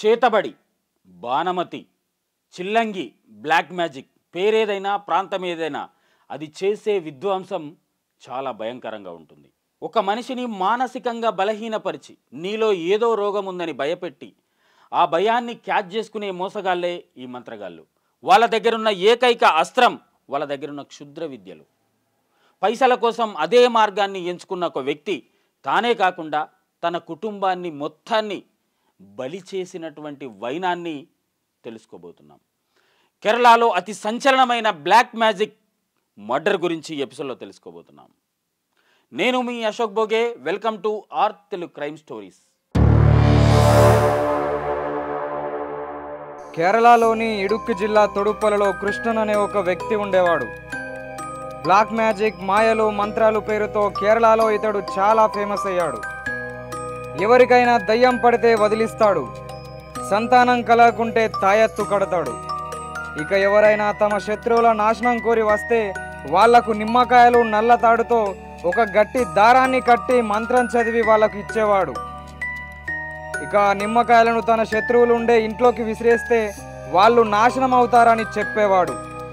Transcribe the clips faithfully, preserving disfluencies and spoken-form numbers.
చేతబడి, బాణమతి, చిల్లంగి, black magic పేరేదైనా ప్రాంతం ఏదైనా అది చేసే విధ్వంసం చాలా భయంకరంగా ఉంటుంది. ఒక మనిషిని మానసికంగా బలహీనపరిచి నీలో ఏదో రోగం ఉందని భయపెట్టి ఆ భయాన్ని క్యాచ్ చేసుకునే మోసగాళ్లే ఈ మంత్రగాళ్ళు. వాళ్ళ దగ్గరున్న ఏకైక అస్త్రం వాళ్ళ దగ్గరున్న క్షుద్ర విద్యలు. పైసల కోసం అదే మార్గాన్ని ఎంచుకున్న ఒక వ్యక్తి తానే కాకుండా తన కుటుంబాన్ని మొత్తాన్ని బలి చేసినటువంటి వైనాన్ని తెలుసుకోబోతున్నాం. కేరళలో అతి సంచలనమైన బ్లాక్ మ్యాజిక్ మర్డర్ గురించి ఎపిసోడ్లో తెలుసుకోబోతున్నాం. నేను మీ Ashok Boge. Welcome to our Telugu crime stories. కేరళలోని ఇడుక్కి జిల్లా తొడుప్పలలో కృష్ణన్ అనే ఒక వ్యక్తి ఉండేవాడు. బ్లాక్ మ్యాజిక్, మాయలు, మంత్రాలు పేరుతో కేరళలో ఇతడు చాలా ఫేమస్ అయ్యాడు. ఎవరికైనా దయ్యం పడితే వదిలిస్తాడు, సంతానం కలగకుంటే తాయత్తు కడతాడు. ఇక ఎవరైనా తమ శత్రువుల నాశనం కోరి వస్తే వాళ్లకు నిమ్మకాయలు, నల్ల తాడుతో ఒక గట్టి దారాన్ని కట్టి మంత్రం చదివి వాళ్ళకు ఇచ్చేవాడు. ఇక నిమ్మకాయలను తన శత్రువులు ఉండే ఇంట్లోకి విసిరేస్తే వాళ్ళు నాశనం అవుతారని చెప్పేవాడు.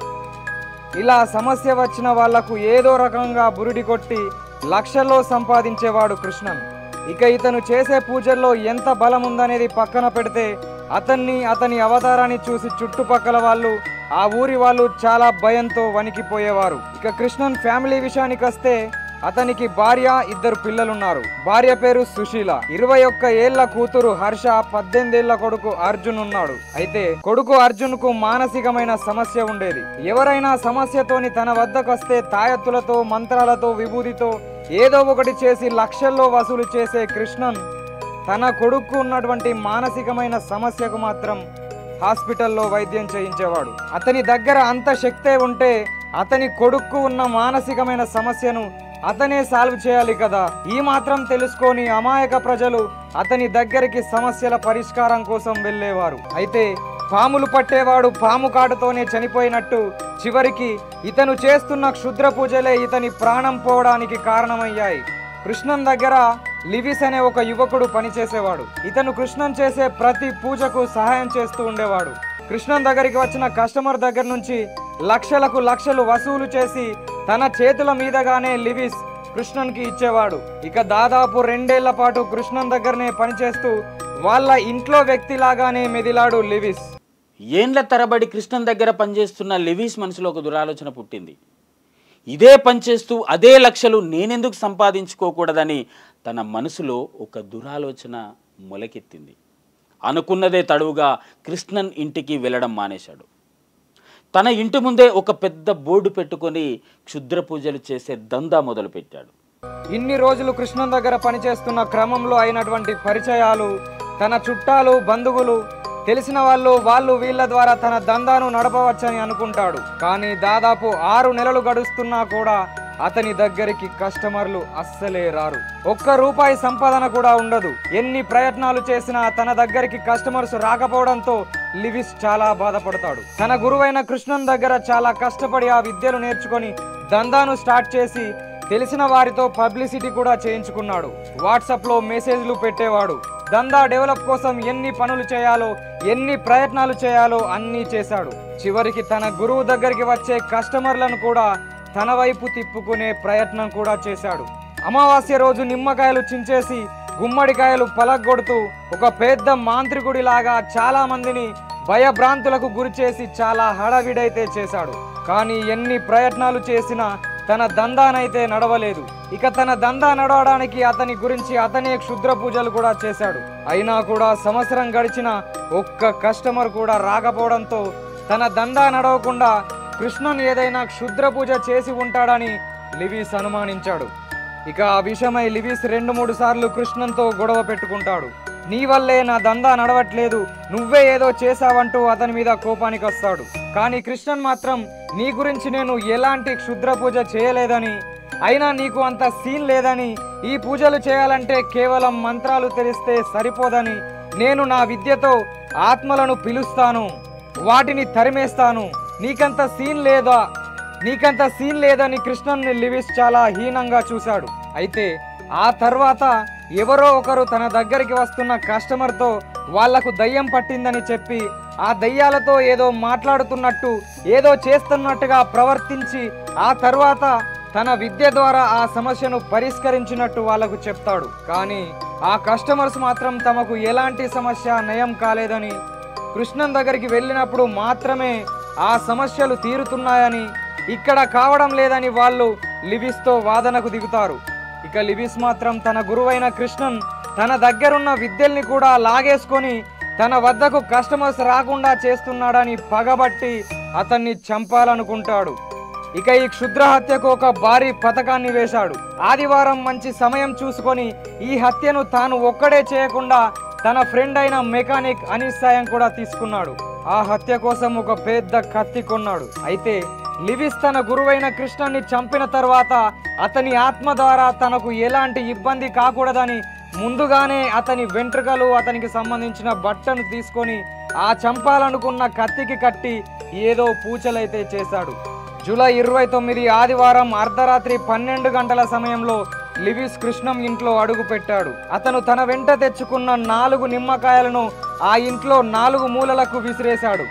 ఇలా సమస్య వచ్చిన వాళ్లకు ఏదో రకంగా బురిడి కొట్టి లక్షల్లో సంపాదించేవాడు కృష్ణన్. ఇక ఇతను చేసే పూజల్లో ఎంత బలం ఉందనేది పక్కన పెడితే అతన్ని, అతని అవతారాన్ని చూసి చుట్టుపక్కల వాళ్ళు, ఆ ఊరి వాళ్ళు చాలా భయంతో వణికిపోయేవారు. ఇక కృష్ణన్ ఫ్యామిలీ విషయానికి వస్తే అతనికి భార్య, ఇద్దరు పిల్లలున్నారు. భార్య పేరు సుశీల, ఇరవై ఒక్క ఏళ్ల కూతురు హర్ష, పద్దెనిమిదేళ్ల కొడుకు అర్జున్ ఉన్నాడు. అయితే కొడుకు అర్జున్ కు మానసికమైన సమస్య ఉండేది. ఎవరైనా సమస్యతోని తన వద్దకు వస్తే తాయత్తులతో, మంత్రాలతో, విభూతితో ఏదో ఒకటి చేసి లక్షల్లో వసూలు చేసే కృష్ణన్ తన కొడుకు ఉన్నటువంటి మానసికమైన సమస్యకు మాత్రం హాస్పిటల్లో వైద్యం చేయించేవాడు. అతని దగ్గర అంత శక్తే ఉంటే అతని కొడుకు ఉన్న మానసికమైన సమస్యను అతనే సాల్వ్ చేయాలి కదా. ఈ మాత్రం తెలుసుకొని అమాయక ప్రజలు అతని దగ్గరికి సమస్యల పరిష్కారం కోసం వెళ్ళేవారు. అయితే పాములు పట్టేవాడు పాము కాటుతోనే చనిపోయినట్టు చివరికి ఇతను చేస్తున్న క్షుద్ర పూజలే ఇతని ప్రాణం పోవడానికి కారణమయ్యాయి. కృష్ణన్ దగ్గర లివిస్ అనే ఒక యువకుడు పనిచేసేవాడు. ఇతను కృష్ణన్ చేసే ప్రతి పూజకు సహాయం చేస్తూ ఉండేవాడు. కృష్ణన్ దగ్గరికి వచ్చిన కస్టమర్ దగ్గర నుంచి లక్షలకు లక్షలు వసూలు చేసి తన చేతుల మీదగానే లివిస్ కృష్ణన్ కి ఇచ్చేవాడు. ఇక దాదాపు రెండేళ్ల పాటు కృష్ణన్ దగ్గరనే పనిచేస్తూ వాళ్ళ ఇంట్లో వ్యక్తిలాగానే మెదిలాడు లివిస్. ఏండ్ల తరబడి కృష్ణన్ దగ్గర పనిచేస్తున్న లివిస్ మనసులో ఒక దురాలోచన పుట్టింది. ఇదే పనిచేస్తూ అదే లక్షలు నేనెందుకు సంపాదించుకోకూడదని తన మనసులో ఒక దురాలోచన మొలకెత్తింది. అనుకున్నదే తడువుగా కృష్ణన్ ఇంటికి వెళ్ళడం మానేశాడు. తన ఇంటి ముందే ఒక పెద్ద బోర్డు పెట్టుకొని క్షుద్ర పూజలు చేసే దందా మొదలుపెట్టాడు. ఇన్ని రోజులు కృష్ణన్ దగ్గర పనిచేస్తున్న క్రమంలో అయినటువంటి పరిచయాలు, తన చుట్టాలు, బంధువులు, తెలిసిన వాళ్ళు వాళ్ళు వీళ్ళ ద్వారా తన దందాను నడపవచ్చని అనుకుంటాడు. కానీ దాదాపు ఆరు నెలలు గడుస్తున్నా కూడా అతని దగ్గరికి కస్టమర్లు అస్సలే రారు. ఒక్క రూపాయి సంపాదన కూడా ఉండదు. ఎన్ని ప్రయత్నాలు చేసినా తన దగ్గరికి కస్టమర్స్ రాకపోవడంతో లివిస్ చాలా బాధపడతాడు. తన గురువైన కృష్ణన్ దగ్గర చాలా కష్టపడి ఆ విద్యలు నేర్చుకొని దందాను స్టార్ట్ చేసి తెలిసిన వారితో పబ్లిసిటీ కూడా చేయించుకున్నాడు. వాట్సాప్ లో మెసేజ్లు పెట్టేవాడు. దందా డెవలప్ కోసం ఎన్ని పనులు చేయాలో, ఎన్ని ప్రయత్నాలు చేయాలో అన్నీ చేశాడు. చివరికి తన గురువు దగ్గరికి వచ్చే కస్టమర్లను కూడా తన వైపు తిప్పుకునే ప్రయత్నం కూడా చేశాడు. అమావాస్య రోజు నిమ్మకాయలు చించేసి గుమ్మడికాయలు పలగొడుతూ ఒక పెద్ద మాంత్రికుడిలాగా చాలా మందిని భయభ్రాంతులకు గురి చేసి చాలా హడావిడైతే చేశాడు. కానీ ఎన్ని ప్రయత్నాలు చేసినా తన దందానైతే నడవలేదు. ఇక తన దందా నడవడానికి అతని గురించి అతనే క్షుద్ర పూజలు కూడా చేశాడు. అయినా కూడా సంవత్సరం గడిచిన ఒక్క కస్టమర్ కూడా రాకపోవడంతో తన దందా నడవకుండా కృష్ణన్ ఏదైనా క్షుద్ర పూజ చేసి ఉంటాడని లివిస్ అనుమానించాడు. ఇక ఆ విషయమై లివిస్ రెండు మూడు సార్లు కృష్ణన్తో గొడవ పెట్టుకుంటాడు. నీ వల్లే నా దందా నడవట్లేదు, నువ్వే ఏదో చేశావంటూ అతని మీద కోపానికి వస్తాడు. కానీ కృష్ణన్ మాత్రం నీ గురించి నేను ఎలాంటి క్షుద్ర పూజ చేయలేదని, అయినా నీకు అంత సీన్ లేదని, ఈ పూజలు చేయాలంటే కేవలం మంత్రాలు తెలిస్తే సరిపోదని, నేను నా విద్యతో ఆత్మలను పిలుస్తాను, వాటిని తరిమేస్తాను, నీకంత సీన్ లేదా నీకంత సీన్ లేదని కృష్ణన్ లివిస్ చాలా హీనంగా చూశాడు. అయితే ఆ తర్వాత ఎవరో ఒకరు తన దగ్గరికి వస్తున్న కస్టమర్తో వాళ్లకు దయ్యం పట్టిందని చెప్పి ఆ దయ్యాలతో ఏదో మాట్లాడుతున్నట్టు ఏదో చేస్తున్నట్టుగా ప్రవర్తించి ఆ తర్వాత తన విద్య ద్వారా ఆ సమస్యను పరిష్కరించినట్టు వాళ్లకు చెప్తాడు. కానీ ఆ కస్టమర్స్ మాత్రం తమకు ఎలాంటి సమస్య నయం కాలేదని, కృష్ణన్ దగ్గరికి వెళ్ళినప్పుడు మాత్రమే ఆ సమస్యలు తీరుతున్నాయని, ఇక్కడ కావడం లేదని వాళ్ళు లివిస్తో వాదనకు దిగుతారు. ఇక లివిస్ మాత్రం తన గురువైన కృష్ణన్ తన దగ్గరున్న విద్యల్ని కూడా లాగేసుకొని తన వద్దకు కస్టమర్స్ రాకుండా చేస్తున్నాడని పగబట్టి అతన్ని చంపాలనుకుంటాడు. ఇక ఈ క్షుద్ర హత్యకు ఒక భారీ పథకాన్ని వేశాడు. ఆదివారం మంచి సమయం చూసుకొని ఈ హత్యను తాను ఒక్కడే చేయకుండా తన ఫ్రెండ్ అయిన మెకానిక్ అనీస్ సాయం కూడా తీసుకున్నాడు. ఆ హత్య కోసం ఒక పెద్ద కత్తి కొన్నాడు. అయితే లివిస్ తన గురువైన కృష్ణన్ని చంపిన తర్వాత అతని ఆత్మ ద్వారా తనకు ఎలాంటి ఇబ్బంది కాకూడదని ముందుగానే అతని వెంట్రుకలు అతనికి సంబంధించిన బట్టను తీసుకొని ఆ చంపాలనుకున్న కత్తికి కట్టి ఏదో పూచలైతే చేశాడు. జూలై ఇరవై తొమ్మిది ఆదివారం అర్ధరాత్రి పన్నెండు గంటల సమయంలో లివిస్ కృష్ణం ఇంట్లో అడుగు పెట్టాడు. అతను తన వెంట తెచ్చుకున్న నాలుగు నిమ్మకాయలను ఆ ఇంట్లో నాలుగు మూలలకు విసిరేశాడు.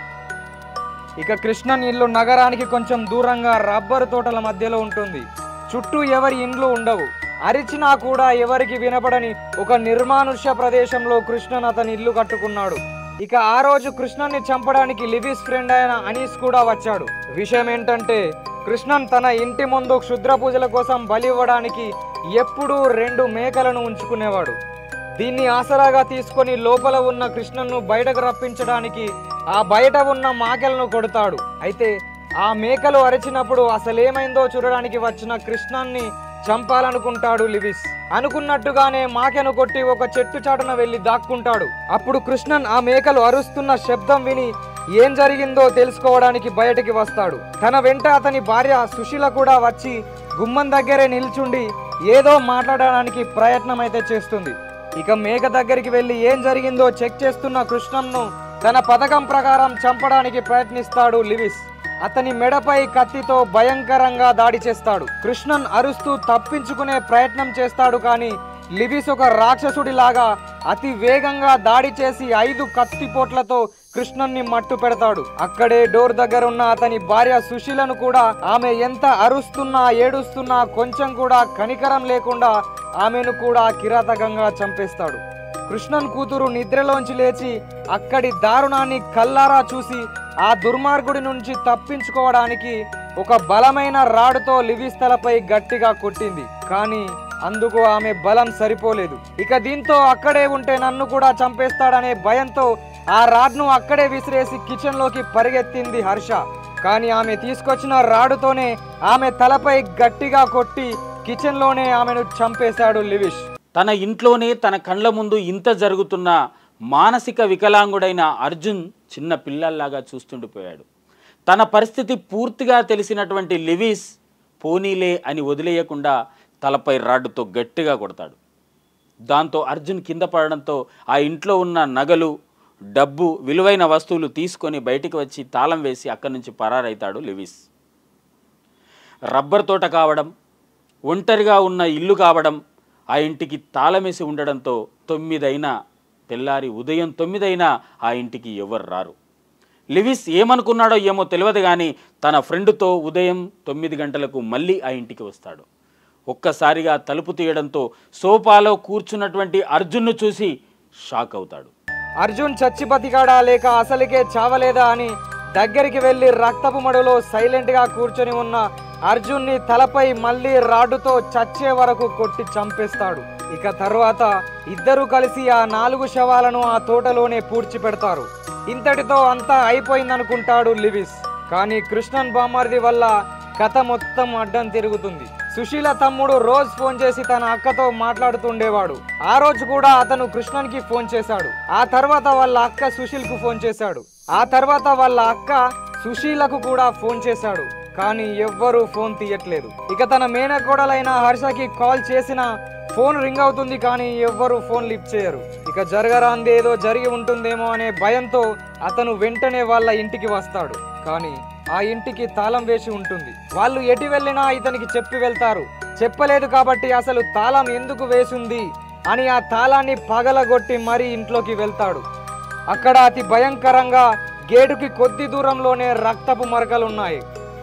ఇక కృష్ణన్ ఇల్లు నగరానికి కొంచెం దూరంగా రబ్బరు తోటల మధ్యలో ఉంటుంది. చుట్టూ ఎవరి ఇండ్లు ఉండవు. అరిచినా కూడా ఎవరికి వినపడని ఒక నిర్మానుష్య ప్రదేశంలో కృష్ణన్ అతని ఇల్లు కట్టుకున్నాడు. ఇక ఆ రోజు కృష్ణన్ని చంపడానికి లివిస్ ఫ్రెండ్ అయిన అనీస్ కూడా వచ్చాడు. విషయం ఏంటంటే కృష్ణన్ తన ఇంటి ముందు క్షుద్ర పూజల కోసం బలి ఇవ్వడానికి ఎప్పుడూ రెండు మేకలను ఉంచుకునేవాడు. దీన్ని ఆసరాగా తీసుకొని లోపల ఉన్న కృష్ణన్ను బయటకు రప్పించడానికి ఆ బయట ఉన్న మేకలను కొడతాడు. అయితే ఆ మేకలు అరిచినప్పుడు అసలేమైందో చూడడానికి వచ్చిన కృష్ణన్ని చంపాలనుకుంటాడు లివిస్. అనుకున్నట్టుగానే మేకను కొట్టి ఒక చెట్టు చాటున వెళ్లి దాక్కుంటాడు. అప్పుడు కృష్ణన్ ఆ మేకలు అరుస్తున్న శబ్దం విని ఏం జరిగిందో తెలుసుకోవడానికి బయటికి వస్తాడు. తన వెంట అతని భార్య సుశీల కూడా వచ్చి గుమ్మం దగ్గరే నిల్చుండి ఏదో మాట్లాడడానికి ప్రయత్నం అయితే చేస్తుంది. ఇక మేక దగ్గరికి వెళ్లి ఏం జరిగిందో చెక్ చేస్తున్న కృష్ణన్ను తన పథకం ప్రకారం చంపడానికి ప్రయత్నిస్తాడు లివిస్. అతని మెడపై కత్తితో భయంకరంగా దాడి చేస్తాడు. కృష్ణన్ అరుస్తూ తప్పించుకునే ప్రయత్నం చేస్తాడు. కానీ లివిస్ ఒక రాక్షసుడి లాగా అతి వేగంగా దాడి చేసి ఐదు కత్తిపోట్లతో కృష్ణన్ని మట్టు పెడతాడు. అక్కడే డోర్ దగ్గర ఉన్న అతని భార్య సుశీలను కూడా ఆమె ఎంత అరుస్తున్నా ఏడుస్తున్నా కొంచెం కూడా కనికరం లేకుండా ఆమెను కూడా కిరాతకంగా చంపేస్తాడు. కృష్ణన్ కూతురు నిద్రలోంచి లేచి అక్కడి దారుణాన్ని కల్లారా చూసి ఆ దుర్మార్గుడి నుంచి తప్పించుకోవడానికి ఒక బలమైన రాడుతో లివిస్ తలపై గట్టిగా కొట్టింది. కానీ అందుకు ఆమె బలం సరిపోలేదు. ఇక దీంతో అక్కడే ఉంటే నన్ను కూడా చంపేస్తాడనే భయంతో ఆ రాడ్ను అక్కడే విసిరేసి కిచెన్ లోకి పరిగెత్తింది హర్ష. కానీ ఆమె తీసుకొచ్చిన రాడుతోనే ఆమె తలపై గట్టిగా కొట్టి కిచెన్ లోనే ఆమెను చంపేశాడు లివిస్. తన ఇంట్లోనే తన కళ్ళ ముందు ఇంత జరుగుతున్న మానసిక వికలాంగుడైన అర్జున్ చిన్న పిల్లల్లాగా చూస్తుండిపోయాడు. తన పరిస్థితి పూర్తిగా తెలిసినటువంటి లివిస్ పోనీలే అని వదిలేయకుండా తలపై రాడ్డుతో గట్టిగా కొడతాడు. దాంతో అర్జున్ కింద పడడంతో ఆ ఇంట్లో ఉన్న నగలు, డబ్బు, విలువైన వస్తువులు తీసుకొని బయటికి వచ్చి తాళం వేసి అక్కడి నుంచి పరారైతాడు లివిస్. రబ్బర్ తోట కావడం, ఒంటరిగా ఉన్న ఇల్లు కావడం, ఆ ఇంటికి తాళమేసి ఉండడంతో తొమ్మిదైనా తెల్లారి ఉదయం తొమ్మిదైనా ఆ ఇంటికి ఎవరు రారు. లివిస్ ఏమనుకున్నాడో ఏమో తెలియదు కానీ తన ఫ్రెండ్తో ఉదయం తొమ్మిది గంటలకు మళ్ళీ ఆ ఇంటికి వస్తాడు. ఒక్కసారిగా తలుపు తీయడంతో సోఫాలో కూర్చున్నటువంటి అర్జున్ను చూసి షాక్ అవుతాడు. అర్జున్ చచ్చి బతికాడా లేక అసలుకే చావలేదా అని దగ్గరికి వెళ్లి రక్తపు మడులో సైలెంట్ గా కూర్చొని ఉన్న అర్జున్ని తలపై మళ్ళీ రాడ్డుతో చచ్చే వరకు కొట్టి చంపేస్తాడు. ఇక తర్వాత ఇద్దరు కలిసి ఆ నాలుగు శవాలను ఆ తోటలోనే పూడ్చి పెడతారు. ఇంతటితో అంతా అయిపోయిందనుకుంటాడు లివిస్. కానీ కృష్ణన్ బామ్మర్ది వల్ల కథ మొత్తం అడ్డం తిరుగుతుంది. సుశీల తమ్ముడు రోజ్ ఫోన్ చేసి తన అక్కతో మాట్లాడుతుండేవాడు. ఆ రోజు కూడా అతను కృష్ణన్ కి ఫోన్ చేశాడు. ఆ తర్వాత వాళ్ళ అక్క సుశీల్ కు ఫోన్ చేశాడు. ఆ తర్వాత వాళ్ళ అక్క సుశీలకు కూడా ఫోన్ చేశాడు. కానీ ఎవ్వరూ ఫోన్ తీయట్లేదు. ఇక తన మేనకోడలైన హర్షకి కాల్ చేసిన ఫోన్ రింగ్ అవుతుంది కానీ ఎవ్వరూ ఫోన్ లిఫ్ట్ చేయరు. ఇక జరగరాంది ఏదో జరిగి ఉంటుందేమో అనే భయంతో అతను వెంటనే వాళ్ళ ఇంటికి వస్తాడు. కానీ ఆ ఇంటికి తాళం వేసి ఉంటుంది. వాళ్ళు ఎటు వెళ్ళినా ఇతనికి చెప్పి వెళ్తారు. చెప్పలేదు కాబట్టి అసలు తాళం ఎందుకు వేసింది అని ఆ తాళాన్ని పగలగొట్టి మరీ ఇంట్లోకి వెళ్తాడు. అక్కడ అతి భయంకరంగా గేటుకి కొద్ది దూరంలోనే రక్తపు మరకలున్నాయి.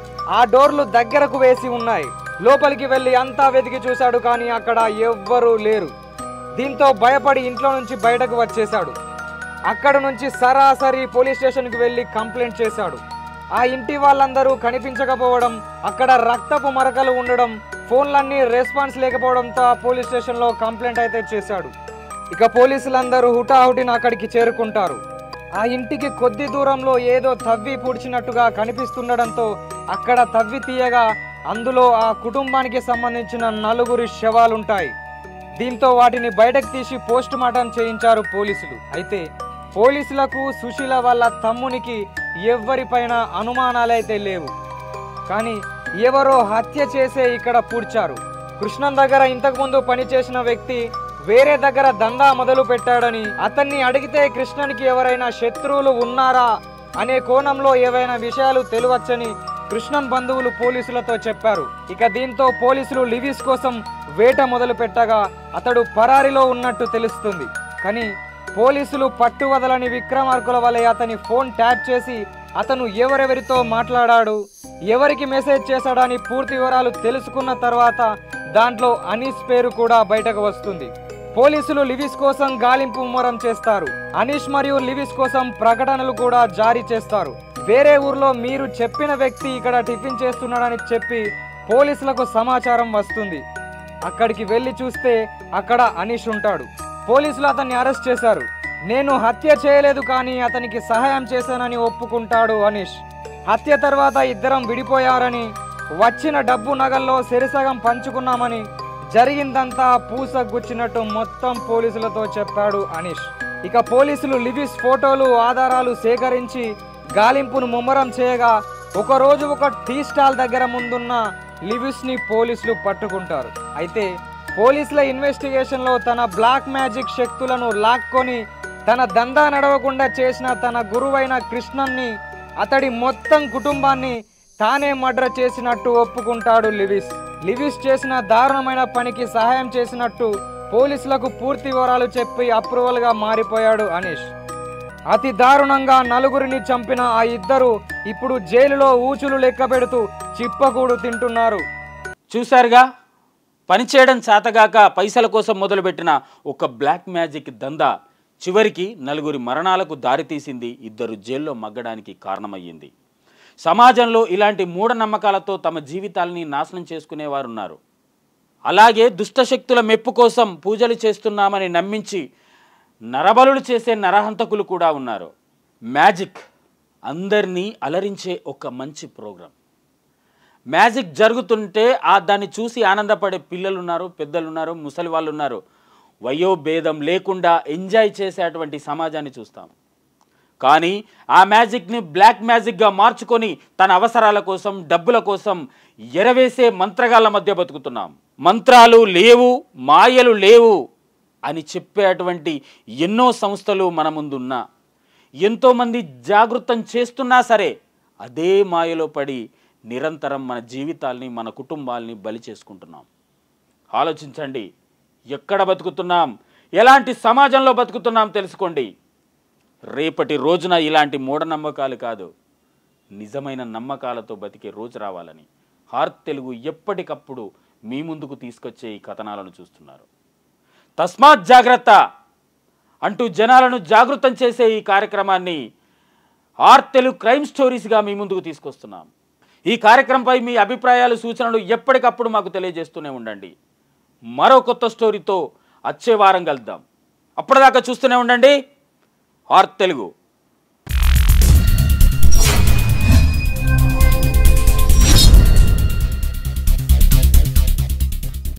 ఆ డోర్లు దగ్గరకు వేసి ఉన్నాయి. లోపలికి వెళ్ళి అంతా వెతికి చూశాడు, కానీ అక్కడ ఎవ్వరూ లేరు. దీంతో భయపడి ఇంట్లో నుంచి బయటకు వచ్చేశాడు. అక్కడ నుంచి సరాసరి పోలీస్ స్టేషన్కి వెళ్ళి కంప్లైంట్ చేశాడు. ఆ ఇంటి వాళ్ళందరూ కనిపించకపోవడం, అక్కడ రక్తపు మరకలు ఉండడం, ఫోన్లన్నీ రెస్పాన్స్ లేకపోవడంతో ఆ పోలీస్ స్టేషన్లో కంప్లైంట్ అయితే చేశాడు. ఇక పోలీసులందరూ హుటాహుటిన అక్కడికి చేరుకుంటారు. ఆ ఇంటికి కొద్ది దూరంలో ఏదో తవ్వి పూడ్చినట్టుగా కనిపిస్తుండడంతో అక్కడ తవ్వి తీయగా అందులో ఆ కుటుంబానికి సంబంధించిన నలుగురి శవాలుంటాయి. దీంతో వాటిని బయటకు తీసి పోస్ట్ మార్టం చేయించారు పోలీసులు. అయితే పోలీసులకు సుశీల వాళ్ళ తమ్మునికి ఎవ్వరిపైన అనుమానాలైతే లేవు, కానీ ఎవరో హత్య చేసే ఇక్కడ పూడ్చారు. కృష్ణన్ దగ్గర ఇంతకుముందు పనిచేసిన వ్యక్తి వేరే దగ్గర దందా మొదలు పెట్టాడని, అతన్ని అడిగితే కృష్ణన్కి ఎవరైనా శత్రువులు ఉన్నారా అనే కోణంలో ఏవైనా విషయాలు తెలియవచ్చని కృష్ణన్ బంధువులు పోలీసులతో చెప్పారు. ఇక దీంతో పోలీసులు లివిస్ కోసం వేట మొదలు పెట్టగా అతడు పరారిలో ఉన్నట్టు తెలుస్తుంది. కానీ పోలీసులు పట్టువదలని విక్రమార్కుల వలె అతని ఫోన్ ట్యాప్ చేసి అతను ఎవరెవరితో మాట్లాడాడు, ఎవరికి మెసేజ్ చేశాడని పూర్తి వివరాలు తెలుసుకున్న తర్వాత దాంట్లో అనీష్ పేరు కూడా బయటకు వస్తుంది. పోలీసులు లివిస్ కోసం గాలింపు ముమ్మరం చేస్తారు. అనీష్ మరియు లివిస్ కోసం ప్రకటనలు కూడా జారీ చేస్తారు. వేరే ఊర్లో మీరు చెప్పిన వ్యక్తి ఇక్కడ టిఫిన్ చేస్తున్నాడని చెప్పి పోలీసులకు సమాచారం వస్తుంది. అక్కడికి వెళ్ళి చూస్తే అక్కడ అనీష్ ఉంటాడు. పోలీసులు అతన్ని అరెస్ట్ చేశారు. నేను హత్య చేయలేదు, కానీ అతనికి సహాయం చేశానని ఒప్పుకుంటాడు అనీష్. హత్య తర్వాత ఇద్దరం విడిపోయారని, వచ్చిన డబ్బు నగల్లో సెరిసగం పంచుకున్నామని, జరిగిందంతా పూస గుచ్చినట్టు మొత్తం పోలీసులతో చెప్పాడు అనీష్. ఇక పోలీసులు లివిస్ ఫోటోలు ఆధారాలు సేకరించి గాలింపును ముమ్మరం చేయగా ఒకరోజు ఒక టీ స్టాల్ దగ్గర ముందున్న లివిస్ ని పోలీసులు పట్టుకుంటారు. అయితే పోలీసుల ఇన్వెస్టిగేషన్ లో తన బ్లాక్ మ్యాజిక్ శక్తులను లాక్కొని తన దందా నడవకుండా చేసిన తన గురువైన కృష్ణన్ని, అతడి మొత్తం కుటుంబాన్ని తానే మర్డర్ చేసినట్టు ఒప్పుకుంటాడు లివిస్. లివిస్ చేసిన దారుణమైన పనికి సహాయం చేసినట్టు పోలీసులకు పూర్తి వివరాలు చెప్పి అప్రూవల్ గా మారిపోయాడు అనీష్. అతి దారుణంగా నలుగురిని చంపిన ఆ ఇద్దరు ఇప్పుడు జైలులో ఊచులు లెక్క పెడుతూ చిప్పకూడు తింటున్నారు. చూశారుగా, పనిచేయడం చేతగాక పైసల కోసం మొదలుపెట్టిన ఒక బ్లాక్ మ్యాజిక్ దందా చివరికి నలుగురి మరణాలకు దారితీసింది, ఇద్దరు జైల్లో మగ్గడానికి కారణమయ్యింది. సమాజంలో ఇలాంటి మూఢనమ్మకాలతో తమ జీవితాలని నాశనం చేసుకునేవారున్నారు. అలాగే దుష్టశక్తుల మెప్పు కోసం పూజలు చేస్తున్నామని నమ్మించి నరబలులు చేసే నరహంతకులు కూడా ఉన్నారు. మ్యాజిక్ అందరినీ అలరించే ఒక మంచి ప్రోగ్రాం. మ్యాజిక్ జరుగుతుంటే ఆ దాన్ని చూసి ఆనందపడే పిల్లలున్నారు, పెద్దలున్నారు, ముసలి వాళ్ళు ఉన్నారు. వయోభేదం లేకుండా ఎంజాయ్ చేసేటువంటి సమాజాన్ని చూస్తాం. కానీ ఆ మ్యాజిక్ని బ్లాక్ మ్యాజిక్గా మార్చుకొని తన అవసరాల కోసం, డబ్బుల కోసం ఎరవేసే మంత్రగాళ్ళ మధ్య బతుకుతున్నాం. మంత్రాలు లేవు, మాయలు లేవు అని చెప్పేటువంటి ఎన్నో సంస్థలు మన ముందున్నా, ఎంతోమంది జాగృతం చేస్తున్నా సరే అదే మాయలో పడి నిరంతరం మన జీవితాల్ని, మన కుటుంబాల్ని బలి చేసుకుంటున్నాం. ఆలోచించండి, ఎక్కడ బతుకుతున్నాం, ఎలాంటి సమాజంలో బతుకుతున్నాం తెలుసుకోండి. రేపటి రోజున ఇలాంటి మూఢనమ్మకాలు కాదు, నిజమైన నమ్మకాలతో బతికే రోజు రావాలని హార్త్ తెలుగు ఎప్పటికప్పుడు మీ ముందుకు తీసుకొచ్చే ఈ కథనాలను చూస్తున్నారు. తస్మాత్ జాగ్రత్త అంటూ జనాలను జాగృతం చేసే ఈ కార్యక్రమాన్ని హార్త్ తెలుగు క్రైమ్ స్టోరీస్గా మీ ముందుకు తీసుకొస్తున్నాం. ఈ కార్యక్రమంపై మీ అభిప్రాయాలు, సూచనలు ఎప్పటికప్పుడు మాకు తెలియజేస్తూనే ఉండండి. మరో కొత్త స్టోరీతో వచ్చే వారం కలుద్దాం. అప్పటిదాకా చూస్తూనే ఉండండి హార్త్ తెలుగు.